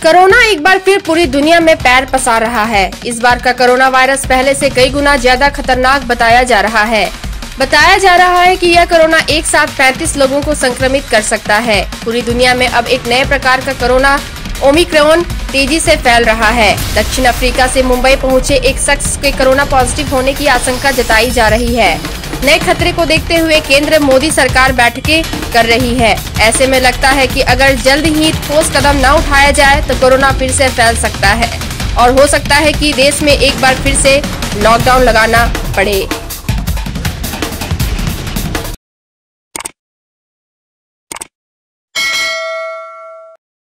Corona एक बार फिर पूरी दुनिया में पैर पसार रहा है। इस बार का कोरोना वायरस पहले से कई गुना ज्यादा खतरनाक बताया जा रहा है। बताया जा रहा है कि यह कोरोना एक साथ 35 लोगों को संक्रमित कर सकता है। पूरी दुनिया में अब एक नए प्रकार का कोरोना ओमिक्रॉन तेजी से फैल रहा है। दक्षिण अफ्रीका से मुंबई पहुंचे एक शख्स के कोरोना पॉजिटिव होने की आशंका जताई जा रही है। नए खतरे को देखते हुए केंद्र मोदी सरकार बैठकें कर रही है। ऐसे में लगता है कि अगर जल्द ही ठोस कदम न उठाया जाए तो कोरोना फिर से फैल सकता है और हो सकता है कि देश में एक बार फिर से लॉकडाउन लगाना पड़े।